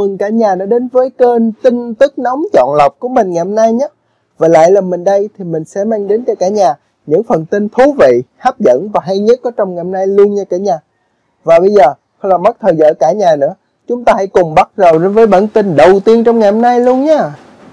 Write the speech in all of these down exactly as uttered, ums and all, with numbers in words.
mừng cả nhà đã đến với kênh tin tức nóng chọn lọc của mình ngày hôm nay nhé. Và lại là mình đây thì mình sẽ mang đến cho cả nhà những phần tin thú vị, hấp dẫn và hay nhất có trong ngày hôm nay luôn nha cả nhà. Và bây giờ không làm mất thời giờ cả nhà nữa, chúng ta hãy cùng bắt đầu đến với bản tin đầu tiên trong ngày hôm nay luôn nha.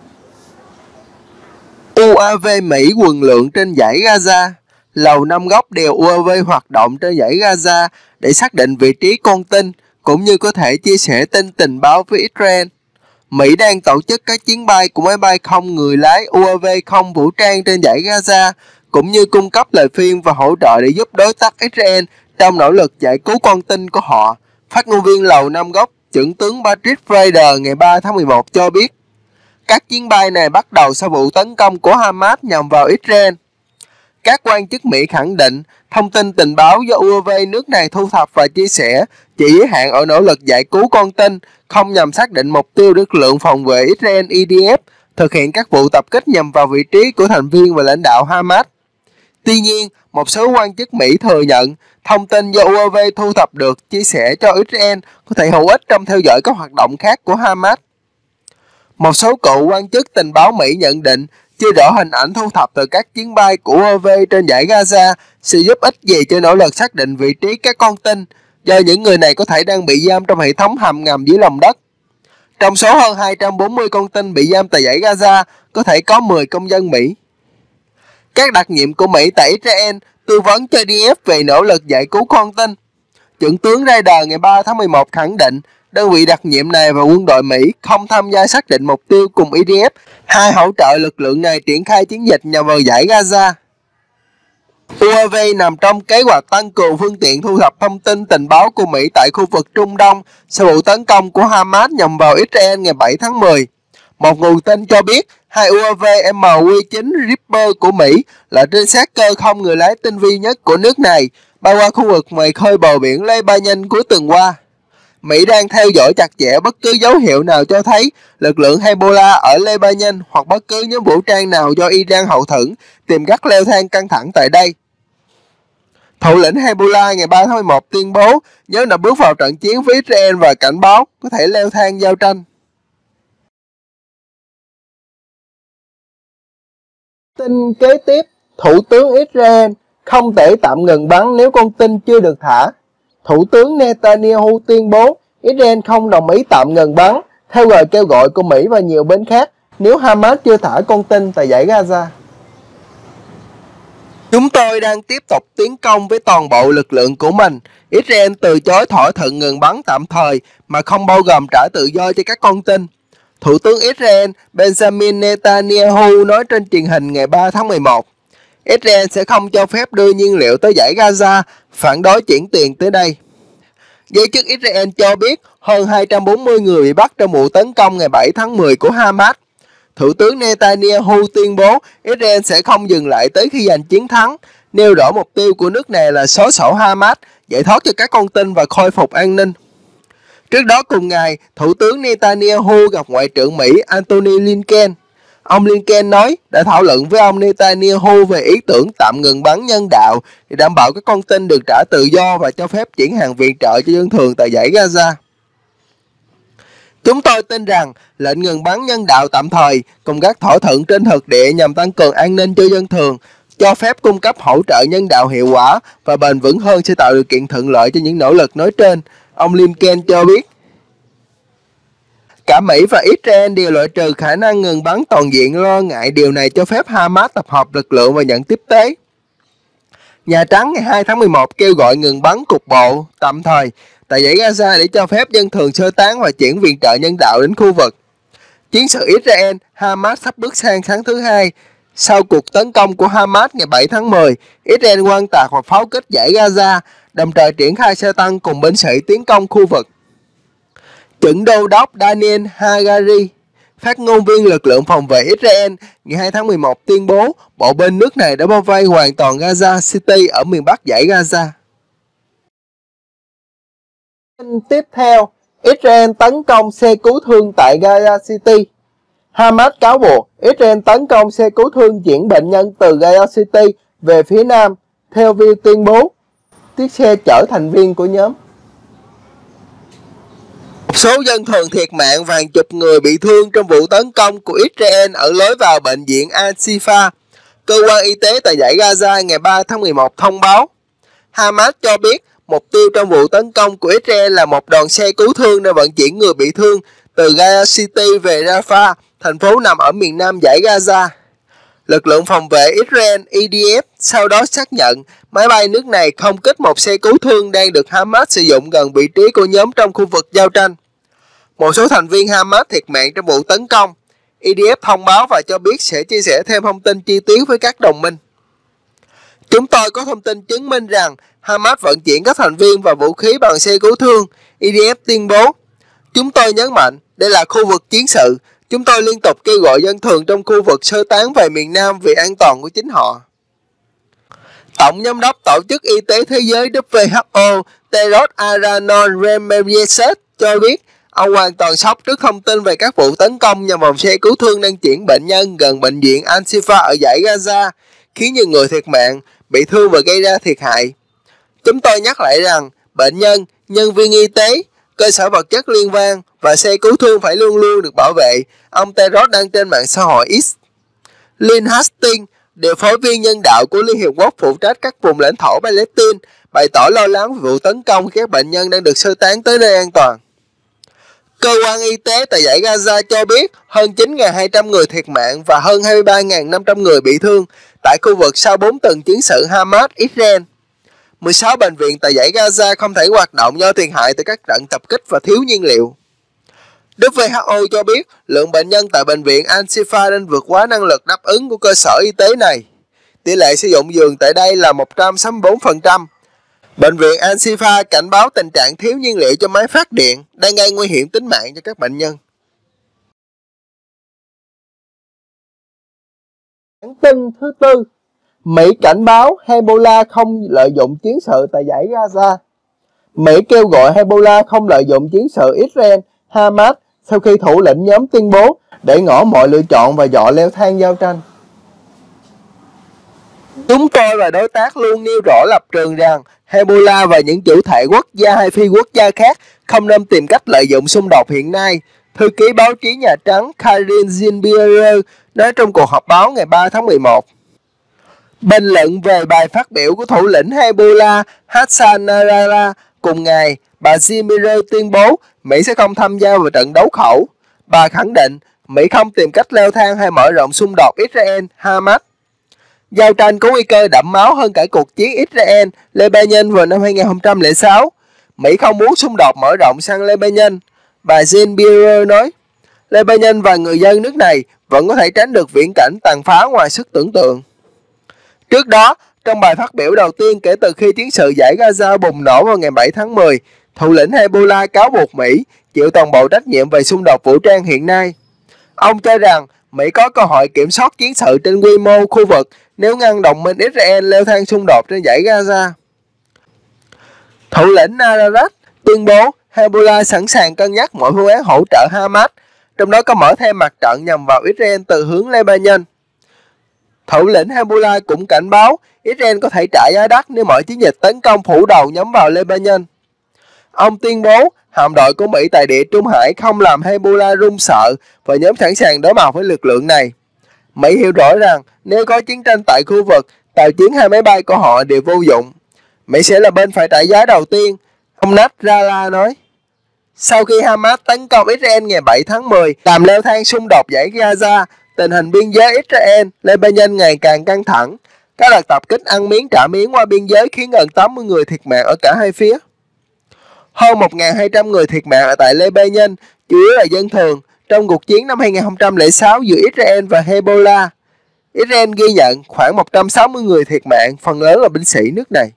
u a vê Mỹ quần lượng trên dải Gaza. Lầu Năm Góc đèo u a vê hoạt động trên dải Gaza để xác định vị trí con tin, cũng như có thể chia sẻ tin tình báo với Israel. Mỹ đang tổ chức các chuyến bay của máy bay không người lái u a vê không vũ trang trên dải Gaza, cũng như cung cấp lời khuyên và hỗ trợ để giúp đối tác Israel trong nỗ lực giải cứu con tin của họ. Phát ngôn viên Lầu Năm Góc, trưởng tướng Patrick Ryder ngày ba tháng mười một cho biết, các chuyến bay này bắt đầu sau vụ tấn công của Hamas nhằm vào Israel. Các quan chức Mỹ khẳng định thông tin tình báo do u a vê nước này thu thập và chia sẻ chỉ giới hạn ở nỗ lực giải cứu con tin, không nhằm xác định mục tiêu lực lượng phòng vệ Israel i đê ép thực hiện các vụ tập kích nhằm vào vị trí của thành viên và lãnh đạo Hamas. Tuy nhiên, một số quan chức Mỹ thừa nhận thông tin do u a vê thu thập được chia sẻ cho Israel có thể hữu ích trong theo dõi các hoạt động khác của Hamas. Một số cựu quan chức tình báo Mỹ nhận định chưa rõ hình ảnh thu thập từ các chuyến bay của u a vê trên dải Gaza sẽ giúp ích gì cho nỗ lực xác định vị trí các con tin, do những người này có thể đang bị giam trong hệ thống hầm ngầm dưới lòng đất. Trong số hơn hai trăm bốn mươi con tin bị giam tại dải Gaza, có thể có mười công dân Mỹ. Các đặc nhiệm của Mỹ tại Israel tư vấn cho i đê ép về nỗ lực giải cứu con tin. Trưởng tướng Ryder ngày ba tháng mười một khẳng định đơn vị đặc nhiệm này và quân đội Mỹ không tham gia xác định mục tiêu cùng i đê ép, hai hỗ trợ lực lượng này triển khai chiến dịch nhằm vào dải Gaza. u a vê nằm trong kế hoạch tăng cường phương tiện thu thập thông tin tình báo của Mỹ tại khu vực Trung Đông sau vụ tấn công của Hamas nhằm vào Israel ngày bảy tháng mười. Một nguồn tin cho biết hai u a vê em quy chín Reaper của Mỹ là trinh sát cơ không người lái tinh vi nhất của nước này, bay qua khu vực ngoài khơi bờ biển Lebanon cuối tuần qua. Mỹ đang theo dõi chặt chẽ bất cứ dấu hiệu nào cho thấy lực lượng Hezbollah ở Lebanon hoặc bất cứ nhóm vũ trang nào do Iran hậu thuẫn tìm cách leo thang căng thẳng tại đây. Thủ lĩnh Hezbollah ngày ba tháng mười một tuyên bố nếu đã bước vào trận chiến với Israel và cảnh báo có thể leo thang giao tranh. Tin kế tiếp, Thủ tướng Israel không thể tạm ngừng bắn nếu con tin chưa được thả. Thủ tướng Netanyahu tuyên bố Israel không đồng ý tạm ngừng bắn theo lời kêu gọi của Mỹ và nhiều bên khác nếu Hamas chưa thả con tin tại dải Gaza. Chúng tôi đang tiếp tục tiến công với toàn bộ lực lượng của mình. Israel từ chối thỏa thuận ngừng bắn tạm thời mà không bao gồm trả tự do cho các con tin. Thủ tướng Israel Benjamin Netanyahu nói trên truyền hình ngày ba tháng mười một. Israel sẽ không cho phép đưa nhiên liệu tới dải Gaza, phản đối chuyển tiền tới đây. Giới chức Israel cho biết hơn hai trăm bốn mươi người bị bắt trong vụ tấn công ngày bảy tháng mười của Hamas. Thủ tướng Netanyahu tuyên bố Israel sẽ không dừng lại tới khi giành chiến thắng, nêu rõ mục tiêu của nước này là xóa sổ Hamas, giải thoát cho các con tin và khôi phục an ninh. Trước đó cùng ngày, Thủ tướng Netanyahu gặp Ngoại trưởng Mỹ Antony Blinken. Ông Blinken nói đã thảo luận với ông Netanyahu về ý tưởng tạm ngừng bắn nhân đạo để đảm bảo các con tin được trả tự do và cho phép chuyển hàng viện trợ cho dân thường tại dải Gaza. Chúng tôi tin rằng lệnh ngừng bắn nhân đạo tạm thời cùng các thỏa thuận trên thực địa nhằm tăng cường an ninh cho dân thường, cho phép cung cấp hỗ trợ nhân đạo hiệu quả và bền vững hơn sẽ tạo điều kiện thuận lợi cho những nỗ lực nói trên, ông Blinken cho biết. Cả Mỹ và Israel đều loại trừ khả năng ngừng bắn toàn diện, lo ngại điều này cho phép Hamas tập hợp lực lượng và nhận tiếp tế. Nhà Trắng ngày hai tháng mười một kêu gọi ngừng bắn cục bộ tạm thời tại dải Gaza để cho phép dân thường sơ tán và chuyển viện trợ nhân đạo đến khu vực. Chiến sự Israel-Hamas sắp bước sang tháng thứ hai. Sau cuộc tấn công của Hamas ngày bảy tháng mười, Israel oan tạc và pháo kích dải Gaza, đồng thời triển khai xe tăng cùng binh sĩ tiến công khu vực. Trưởng đô đốc Daniel Hagari, phát ngôn viên lực lượng phòng vệ Israel, ngày hai tháng mười một tuyên bố bộ binh nước này đã bao vây hoàn toàn Gaza City ở miền Bắc dải Gaza. Tiếp theo, Israel tấn công xe cứu thương tại Gaza City. Hamas cáo buộc Israel tấn công xe cứu thương chuyển bệnh nhân từ Gaza City về phía nam, theo video tuyên bố chiếc xe chở thành viên của nhóm. Một số dân thường thiệt mạng và hàng chục người bị thương trong vụ tấn công của Israel ở lối vào bệnh viện Al-Shifa. Cơ quan y tế tại dải Gaza ngày ba tháng mười một thông báo Hamas cho biết mục tiêu trong vụ tấn công của Israel là một đoàn xe cứu thương để vận chuyển người bị thương từ Gaza City về Rafah, thành phố nằm ở miền nam dải Gaza. Lực lượng phòng vệ Israel I D F sau đó xác nhận máy bay nước này không kích một xe cứu thương đang được Hamas sử dụng gần vị trí của nhóm trong khu vực giao tranh. Một số thành viên Hamas thiệt mạng trong vụ tấn công. I D F thông báo và cho biết sẽ chia sẻ thêm thông tin chi tiết với các đồng minh. Chúng tôi có thông tin chứng minh rằng Hamas vận chuyển các thành viên và vũ khí bằng xe cứu thương, I D F tuyên bố. Chúng tôi nhấn mạnh, đây là khu vực chiến sự. Chúng tôi liên tục kêu gọi dân thường trong khu vực sơ tán về miền Nam vì an toàn của chính họ. Tổng giám đốc Tổ chức Y tế Thế giới W H O Tedros Adhanom Ghebreyesus cho biết ông hoàn toàn sốc trước thông tin về các vụ tấn công nhằm vào xe cứu thương đang chuyển bệnh nhân gần bệnh viện Al-Shifa ở dải Gaza, khiến nhiều người thiệt mạng, bị thương và gây ra thiệt hại. Chúng tôi nhắc lại rằng bệnh nhân, nhân viên y tế, cơ sở vật chất liên quan và xe cứu thương phải luôn luôn được bảo vệ, ông Tedros đăng trên mạng xã hội X. Lynn Hastings, điều phối viên nhân đạo của Liên Hiệp Quốc phụ trách các vùng lãnh thổ Palestine, bày tỏ lo lắng về vụ tấn công khi các bệnh nhân đang được sơ tán tới nơi an toàn. Cơ quan y tế tại dải Gaza cho biết hơn chín nghìn hai trăm người thiệt mạng và hơn hai mươi ba nghìn năm trăm người bị thương tại khu vực sau bốn tuần chiến sự Hamas-Israel. mười sáu bệnh viện tại dải Gaza không thể hoạt động do thiệt hại từ các trận tập kích và thiếu nhiên liệu. W H O cho biết lượng bệnh nhân tại bệnh viện Al-Shifa đang vượt quá năng lực đáp ứng của cơ sở y tế này. Tỷ lệ sử dụng giường tại đây là một trăm sáu mươi bốn phần trăm. Bệnh viện Al-Shifa cảnh báo tình trạng thiếu nhiên liệu cho máy phát điện đang gây nguy hiểm tính mạng cho các bệnh nhân. Bản tin thứ tư, Mỹ cảnh báo Hezbollah không lợi dụng chiến sự tại dải Gaza. Mỹ kêu gọi Hezbollah không lợi dụng chiến sự Israel-Hamas sau khi thủ lĩnh nhóm tuyên bố để ngỏ mọi lựa chọn và dọ leo thang giao tranh. Chúng tôi và đối tác luôn nêu rõ lập trường rằng Hezbollah và những chủ thể quốc gia hay phi quốc gia khác không nên tìm cách lợi dụng xung đột hiện nay, thư ký báo chí Nhà Trắng Karine Jean-Pierre nói trong cuộc họp báo ngày ba tháng mười một. Bình luận về bài phát biểu của thủ lĩnh Hezbollah Hassan Nasrallah cùng ngày, bà Jean-Pierre tuyên bố Mỹ sẽ không tham gia vào trận đấu khẩu. Bà khẳng định Mỹ không tìm cách leo thang hay mở rộng xung đột Israel-Hamas. Giao tranh có nguy cơ đẫm máu hơn cả cuộc chiến Israel-Lebanon vào năm hai nghìn không trăm lẻ sáu. Mỹ không muốn xung đột mở rộng sang Lebanon. Bà Jean-Pierre nói, Lebanon và người dân nước này vẫn có thể tránh được viễn cảnh tàn phá ngoài sức tưởng tượng. Trước đó, trong bài phát biểu đầu tiên kể từ khi chiến sự dải Gaza bùng nổ vào ngày bảy tháng mười, thủ lĩnh Hezbollah cáo buộc Mỹ chịu toàn bộ trách nhiệm về xung đột vũ trang hiện nay. Ông cho rằng Mỹ có cơ hội kiểm soát chiến sự trên quy mô khu vực nếu ngăn đồng minh Israel leo thang xung đột trên dải Gaza. Thủ lĩnh Nasrallah tuyên bố Hezbollah sẵn sàng cân nhắc mọi phương án hỗ trợ Hamas, trong đó có mở thêm mặt trận nhằm vào Israel từ hướng Lebanon. Thủ lĩnh Hezbollah cũng cảnh báo Israel có thể trả giá đắt nếu mở chiến dịch tấn công phủ đầu nhắm vào Lebanon. Ông tuyên bố hạm đội của Mỹ tại Địa Trung Hải không làm Hezbollah run sợ và nhóm sẵn sàng đối mặt với lực lượng này. Mỹ hiểu rõ rằng nếu có chiến tranh tại khu vực, tàu chiến hay máy bay của họ đều vô dụng. Mỹ sẽ là bên phải trả giá đầu tiên, ông Nasrallah nói. Sau khi Hamas tấn công Israel ngày bảy tháng mười, làm leo thang xung đột dải Gaza, tình hình biên giới Israel-Lebanon ngày càng căng thẳng. Các đợt tập kích ăn miếng trả miếng qua biên giới khiến gần tám mươi người thiệt mạng ở cả hai phía. Hơn một nghìn hai trăm người thiệt mạng ở tại Lebanon, chủ yếu là dân thường, trong cuộc chiến năm hai nghìn không trăm lẻ sáu giữa Israel và Hezbollah. Israel ghi nhận khoảng một trăm sáu mươi người thiệt mạng, phần lớn là binh sĩ nước này.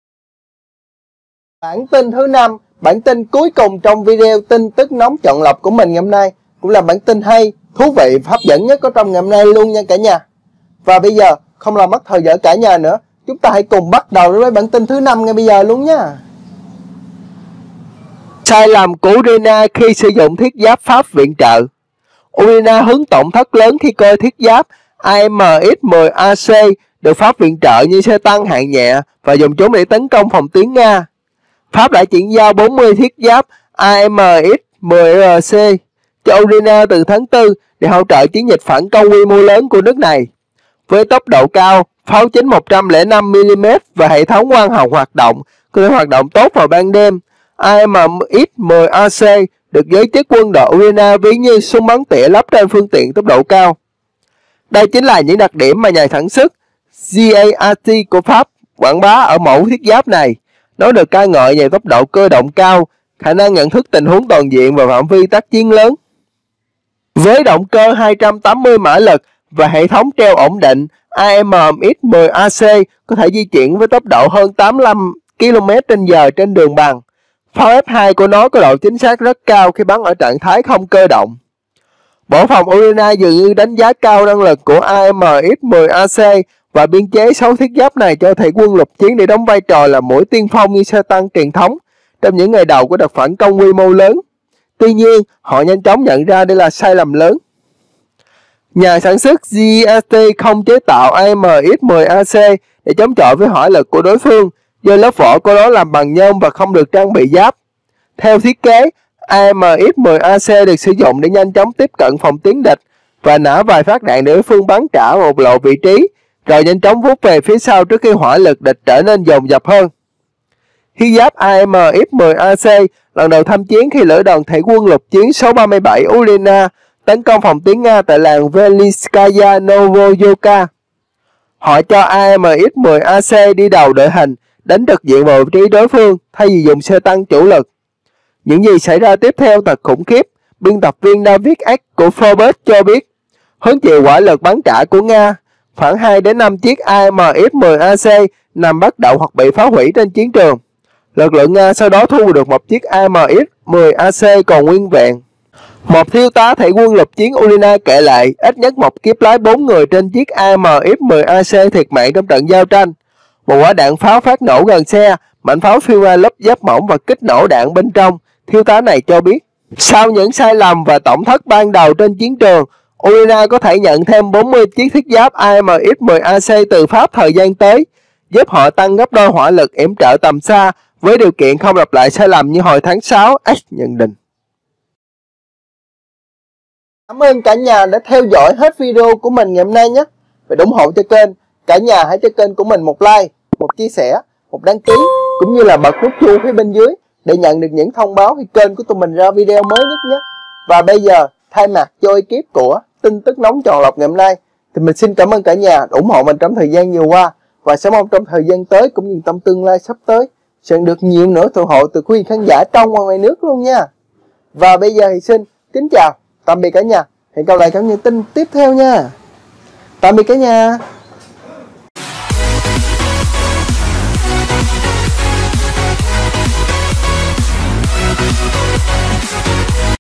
Bản tin thứ năm, bản tin cuối cùng trong video tin tức nóng chọn lọc của mình ngày hôm nay, cũng là bản tin hay, thú vị và hấp dẫn nhất có trong ngày hôm nay luôn nha cả nhà. Và bây giờ, không làm mất thời giờ cả nhà nữa, chúng ta hãy cùng bắt đầu với bản tin thứ năm ngay bây giờ luôn nha. Sai lầm của Ukraine khi sử dụng thiết giáp Pháp viện trợ. Ukraine hứng tổn thất lớn khi coi thiết giáp A M X mười A C được Pháp viện trợ như xe tăng hạng nhẹ và dùng chúng để tấn công phòng tuyến Nga. Pháp đã chuyển giao bốn mươi thiết giáp A M X mười R C cho Ukraine từ tháng tư để hỗ trợ chiến dịch phản công quy mô lớn của nước này. Với tốc độ cao, pháo chính một trăm lẻ năm mi li mét và hệ thống quang học hoạt động, có thể hoạt động tốt vào ban đêm. A M X mười A C được giới chức quân đội Ukraine ví như súng bắn tỉa lắp trên phương tiện tốc độ cao. Đây chính là những đặc điểm mà nhà sản xuất G A R T của Pháp quảng bá ở mẫu thiết giáp này. Nó được ca ngợi về tốc độ cơ động cao, khả năng nhận thức tình huống toàn diện và phạm vi tác chiến lớn. Với động cơ hai trăm tám mươi mã lực và hệ thống treo ổn định, A M X mười A C có thể di chuyển với tốc độ hơn tám mươi lăm ki lô mét trên giờ trên đường bằng. Pháo F hai của nó có độ chính xác rất cao khi bắn ở trạng thái không cơ động. Bộ phòng Ukraine dường như đánh giá cao năng lực của A M X mười A C và biên chế sáu thiết giáp này cho thể quân lục chiến để đóng vai trò là mũi tiên phong như xe tăng truyền thống trong những ngày đầu của đợt phản công quy mô lớn. Tuy nhiên, họ nhanh chóng nhận ra đây là sai lầm lớn. Nhà sản xuất G A T không chế tạo A M X mười A C để chống chọi với hỏa lực của đối phương do lớp vỏ của nó làm bằng nhôm và không được trang bị giáp. Theo thiết kế, A M X mười A C được sử dụng để nhanh chóng tiếp cận phòng tuyến địch và nã vài phát đạn để đối phương bắn trả một lộ vị trí, rồi nhanh chóng vút về phía sau trước khi hỏa lực địch trở nên dồn dập hơn. Thiết giáp A M X mười A C lần đầu tham chiến khi lữ đoàn thể quân lục chiến số ba mươi bảy Ukraine tấn công phòng tuyến Nga tại làng Velinskaya Novoyoka. Họ cho A M X mười A C đi đầu đội hình, đánh trực diện vào vị trí đối phương thay vì dùng xe tăng chủ lực. Những gì xảy ra tiếp theo thật khủng khiếp. Biên tập viên David X của Forbes cho biết, hứng chịu hỏa lực bắn trả của Nga, khoảng hai đến năm chiếc A M X mười A C nằm bất động hoặc bị phá hủy trên chiến trường. Lực lượng Nga sau đó thu được một chiếc A M X mười A C còn nguyên vẹn. Một thiếu tá thể quân lục chiến Ukraine kể lại ít nhất một kiếp lái bốn người trên chiếc A M X mười A C thiệt mạng trong trận giao tranh. Một quả đạn pháo phát nổ gần xe, mảnh pháo phiêu ra lớp giáp mỏng và kích nổ đạn bên trong, thiếu tá này cho biết. Sau những sai lầm và tổn thất ban đầu trên chiến trường, Ukraine có thể nhận thêm bốn mươi chiếc thiết giáp A M X mười A C từ Pháp thời gian tới, giúp họ tăng gấp đôi hỏa lực yểm trợ tầm xa với điều kiện không lặp lại sai lầm như hồi tháng sáu, X nhận định. Cảm ơn cả nhà đã theo dõi hết video của mình ngày hôm nay nhé. Và ủng hộ cho kênh, cả nhà hãy cho kênh của mình một like, một chia sẻ, một đăng ký, cũng như là bật nút chuông phía bên dưới để nhận được những thông báo khi kênh của tụi mình ra video mới nhất nhé. Và bây giờ, thay mặt cho ekip của tin tức nóng chọn lọc ngày hôm nay, thì mình xin cảm ơn cả nhà ủng hộ mình trong thời gian vừa qua, và sẽ mong trong thời gian tới cũng như trong tương lai sắp tới sẽ được nhiều nữa ủng hộ từ quý vị khán giả trong và ngoài nước luôn nha. Và bây giờ thì xin kính chào, tạm biệt cả nhà. Hẹn gặp lại các những tin tiếp theo nha. Tạm biệt cả nhà.